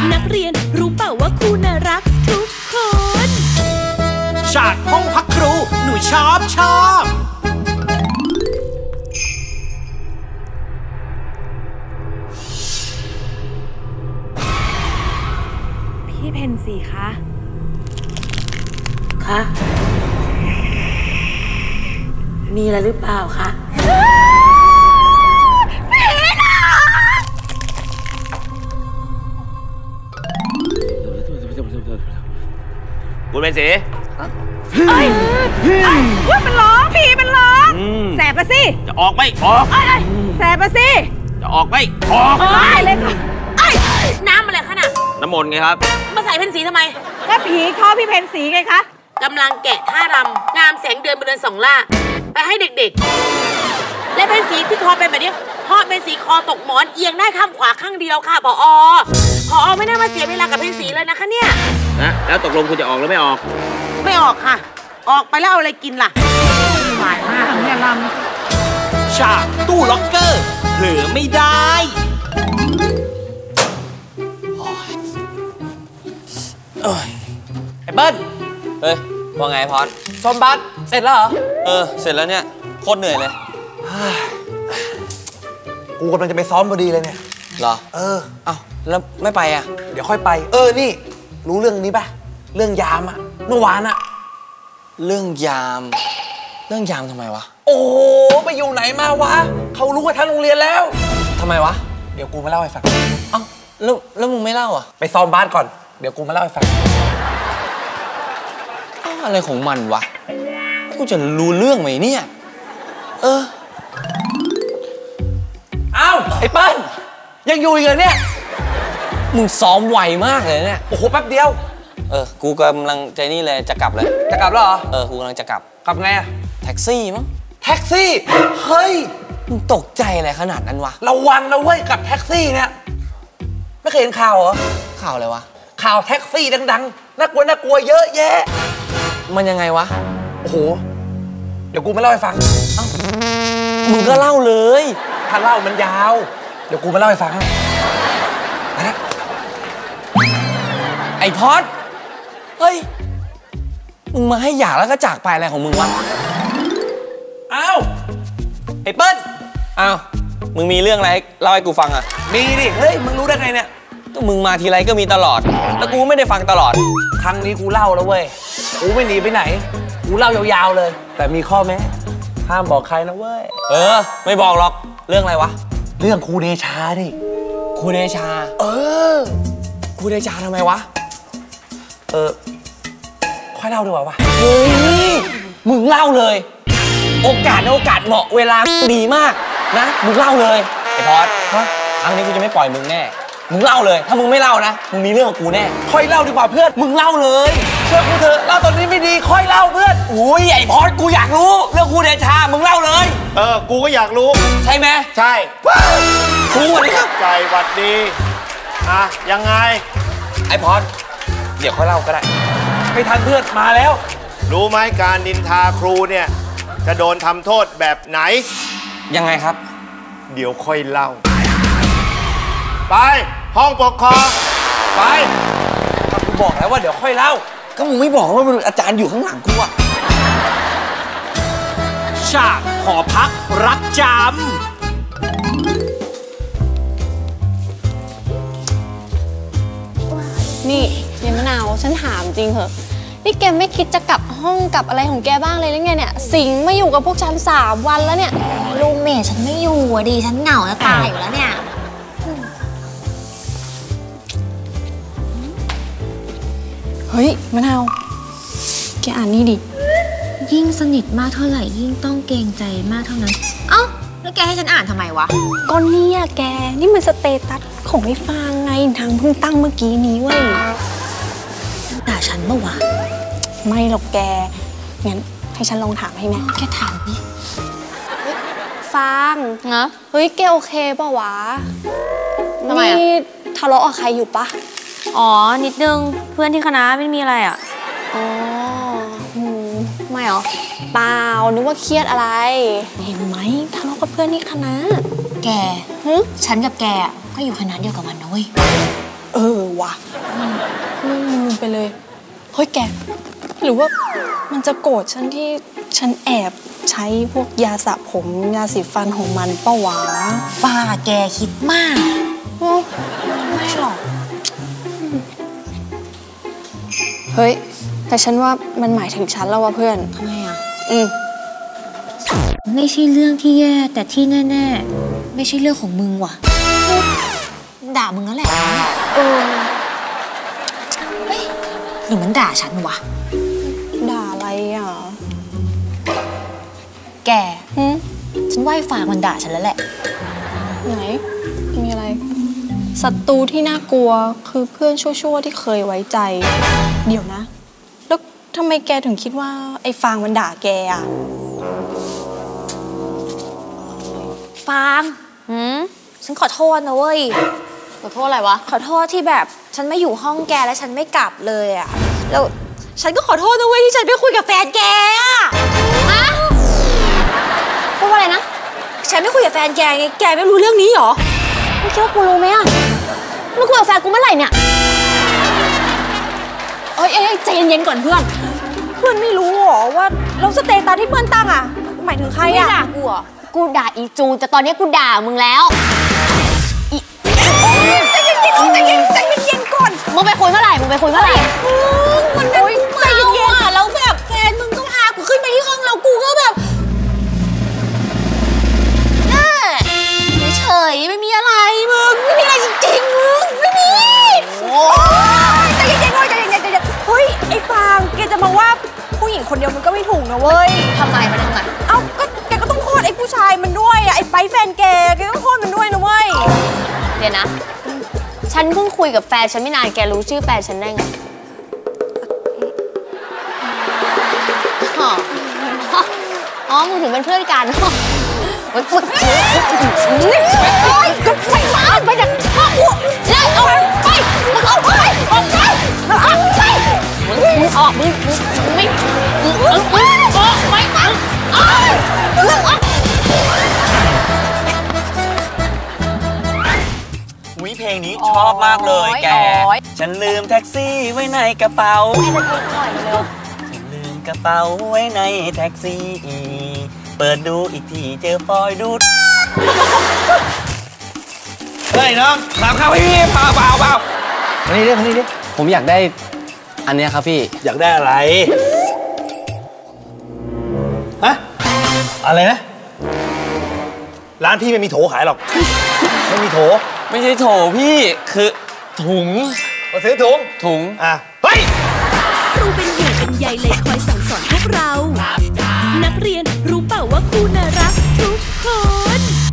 นักเรียนรู้เปล่าว่าครูน่ารักทุกคนฉากห้องพักครูหนูชอบพี่เพนสีคะมีอะไรหรือเปล่าคะคุณเป็นสีเอ้ยมันร้องพี่มันร้องแสบปะสิจะออกไม่ออกแสบปะสิจะออกไม่ออกเลยค่ะน้ำอะไรคะน่ะน้ำมนต์ไงครับมาใส่เพนสีทำไมก็ผีข้อพี่เพนสีไงคะกำลังแกะท่ารำงามแสงเดือนบนเดือนสองล่าไปให้เด็กๆและเพนสีที่คอเป็นแบบนี้เพราะเพนสีคอตกหมอนเอียงได้ข้างขวาข้างเดียวค่ะผอไม่น่ามาเสียเวลากับเพนสีเลยนะคะเนี่ยนะแล้วตกลงคุณจะออกหรือไม่ออกไม่ออกค่ะออกไปแล้วเอาอะไรกินล่ะหวานมากเนี่ยลฉากตู้ล็อกเกอร์เผลอไม่ได้ไอ้เบิ้ลเฮ้ยว่าไงพอดซ้อมบาสเสร็จแล้วเหรอเสร็จแล้วเนี่ยโคตรเหนื่อยเลยกูกำลังจะไปซ้อมพอดีเลยเนี่ยเหรอเอ้าแล้วไม่ไปอ่ะเดี๋ยวค่อยไปนี่รู้เรื่องนี้ป่ะเรื่องยามอะเมื่อวานอะเรื่องยามทำไมวะโอ้โหไปอยู่ไหนมาวะเขารู้กันทั้งโรงเรียนแล้วทำไมวะเดี๋ยวกูมาเล่าให้ฟังเอ้าแล้วมึงไม่เล่าอ่ะไปซ้อมบาสก่อนเดี๋ยวกูมาเล่าให้ฟังอะไรของมันวะกูจะรู้เรื่องไหมเนี่ยอ้าวไอ้เปิ้ลยังอยู่อีกเหรอเนี่ยมึงซ้อมไวมากเลยเนี่ยโอ้โหแป๊บเดียวกูกำลังใจนี่เลยจะกลับเลยจะกลับแล้วเหรอกูกำลังจะกลับไงอะแท็กซี่มั้งแท็กซี่เฮ้ยมึงตกใจอะไรขนาดนั้นวะระวังนะเว้ยกับแท็กซี่เนี่ยไม่เคยเห็นข่าวเหรอข่าวอะไรวะข่าวแท็กซี่ดังๆน่ากลัวเยอะแยะมันยังไงวะโอ้โหเดี๋ยวกูมาเล่าให้ฟังมึงก็เล่าเลยถ้าเล่ามันยาวเดี๋ยวกูมาเล่าให้ฟังนะไอ้พอดเฮ้ยมึงมาให้หย่าแล้วก็จากไปอะไรของมึงวะอ้าวไอ้เปิ้ลอ้าวมึงมีเรื่องอะไรเล่าให้กูฟังอ่ะมีดิเฮ้ยมึงรู้ได้ไงเนี่ยก็มึงมาทีไรก็มีตลอดแล้วกูไม่ได้ฟังตลอดครั้งนี้กูเล่าแล้วเว้ยกูไม่หนีไปไหนกูเล่ายาวๆเลยแต่มีข้อแม้ห้ามบอกใครนะเว้ยไม่บอกหรอกเรื่องอะไรวะเรื่องครูเดชาดิครูเดชาครูเดชาทำไมวะค่อยเล่าดีกว่าวะเฮ้ยมึงเล่าเลยโอกาสเหมาะเวลาดีมากนะมึงเล่าเลยไอ้พอดครั้งนี้กูจะไม่ปล่อยมึงแน่มึงเล่าเลยถ้ามึงไม่เล่านะมึงมีเรื่องกับกูแน่ค่อยเล่าดีกว่าเพื่อนมึงเล่าเลยเชื่อกูเถอะเล่าตอนนี้ไม่ดีค่อยเล่าเพื่อนอุ้ยไอ้พอดกูอยากรู้เรื่องครูเดชามึงเล่าเลยกูก็อยากรู้ใช่ไหมใช่ครูสวัสดีครับใจหวัดดียังไงไอ้พอดเดี๋ยวค่อยเล่าก็ได้ไม่ทันเพื่อนมาแล้วรู้ไหมการนินทาครูเนี่ยจะโดนทำโทษแบบไหนยังไงครับเดี๋ยวค่อยเล่าไปห้องปกครองไปกูบอกแล้วว่าเดี๋ยวค่อยเล่าก็มึงไม่บอกว่าอาจารย์อยู่ข้างหลังกูอะฉากหอพักรักจำนี่เยมะนาวฉันถามจริงเหอะนี่แกไม่คิดจะกลับห้องกลับอะไรของแกบ้างเลยหรือไงเนี่ยสิงมาอยู่กับพวกฉัน3 วันแล้วเนี่ยรูมเมทฉันไม่อยู่อะดิฉันเหงาจะตายอยู่แล้วเนี่ยเฮ้ยมะนาวแกอ่านนี่ดิยิ่งสนิทมากเท่าไหร่ยิ่งต้องเกรงใจมากเท่านั้นเอ้าแล้วแกให้ฉันอ่านทำไมวะก็เนี่ยแกนี่มันสเตตัสของไอ้ฟางไงทางเพิ่งตั้งเมื่อกี้นี้เว้ยด่าฉันเมื่อวานไม่หรอกแกงั้นให้ฉันลองถามให้ไหมแกถามดิฟางนะเฮ้ยแกโอเคป่าวะทำไมนี่ทะเลาะกับใครอยู่ปะนิดนึงเพื่อนที่คณะไม่มีอะไรอ่ะไม่หรอเปล่านึกว่าเครียดอะไรเห็นไหมทะเลาะกับเพื่อนที่คณะแกฉันกับแกก็อยู่คณะเดียวกับมันนะเว้ยว่ะลืมไปเลยเฮ้ยแกหรือว่ามันจะโกรธฉันที่ฉันแอบใช้พวกยาสระผมยาสีฟันของมันป้าวะป้าแกคิดมากไม่หรอกเฮ้ยแต่ฉันว่ามันหมายถึงฉันแล้วว่ะเพื่อนทำไมอ่ะไม่ใช่เรื่องที่แย่แต่ที่แน่ๆไม่ใช่เรื่องของมึงว่ะด่ามึงนั่นแหละเฮ้ยหรือมันด่าฉันวะด่าอะไรอ่ะแกฉันว่าไอ้ฟางมันด่าฉันแล้วแหละไหนมีอะไรศัตรูที่น่ากลัวคือเพื่อนชั่วๆที่เคยไว้ใจเดี๋ยวนะแล้วทำไมแกถึงคิดว่าไอ้ฟางมันด่าแกอ่ะฟางฉันขอโทษนะเว้ยขอโทษอะไรวะขอโทษที่แบบฉันไม่อยู่ห้องแกแล้วฉันไม่กลับเลยอ่ะแล้วฉันก็ขอโทษนะเว้ยที่ฉันไปคุยกับแฟนแกอ่ะพูดว่าอะไรนะฉันไม่คุยกับแฟนแกไงแกไม่รู้เรื่องนี้หรอไม่คิดว่ากูรู้ไหมอ่ะไม่คุยกับแฟนกูเมื่อไหร่เนี่ยเอ้ยใจเย็นๆก่อนเพื่อนไม่รู้หรอว่าเราสเตตัสที่เพื่อนตั้งอ่ะหมายถึงใครอ่ะด่ากูเหรอกูด่าอีจูแต่ตอนนี้กูด่ามึงแล้วใจเย็นก่อนมึงไปคุยเมื่อไหร่มันใจเย็นๆแล้วแบบแฟนมึงก็พากูขึ้นไปที่ห้องเรากูก็แบบเฉยไม่มีอะไรมึงไม่มีอะไรจริงๆมึงไม่มีใจเย็นๆใจเย็นเฮ้ยไอ้ฟางแกจะมาว่าผู้หญิงคนเดียวมันก็ไม่ถูกนะเว้ยทำไมมันยังไงเอ้าก็แกก็ต้องโทษไอ้ผู้ชายมันด้วยอะไอ้ไปแฟนแกต้องโทษมันด้วยนะเว้ยเดี๋ยวนะฉันเพิ่งคุยกับแฟนฉันไม่นานแกรู้ชื่อแฟนฉันได้ไงอ๋อมึงถึงเป็นเพื่อนกันก็ไปมาไปจากพ่อกูเลยเอาไปมึงเอาไปออกไปมึงออกมึงไม่ออกไปเพลงนี้ชอบมากเลยแกฉันลืมแท็กซี่ไว้ในกระเป๋าฉันลืมกระเป๋าไว้ในแท็กซี่เปิดดูอีกทีเจอฟอยดูดเฮ้ยน้องถามข้าวพี่เปล่ามานี่ดิผมอยากได้อันนี้ครับพี่อยากได้อะไรฮะอะไรนะร้านพี่ไม่มีโถขายหรอกไม่มีโถไม่ใช่โถพี่คือถุงมาซื้อถุงเฮ้ยครูเป็นใหญ่เป็นใหญ่เลยคอยสั่งสอนพวกเรานักเรียนรู้เปล่าว่าครูน่า